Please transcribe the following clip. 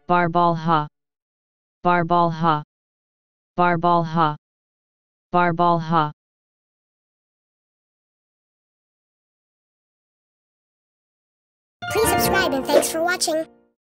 Barbalha, Barbalha, Barbalha, Barbalha. Please subscribe and thanks for watching.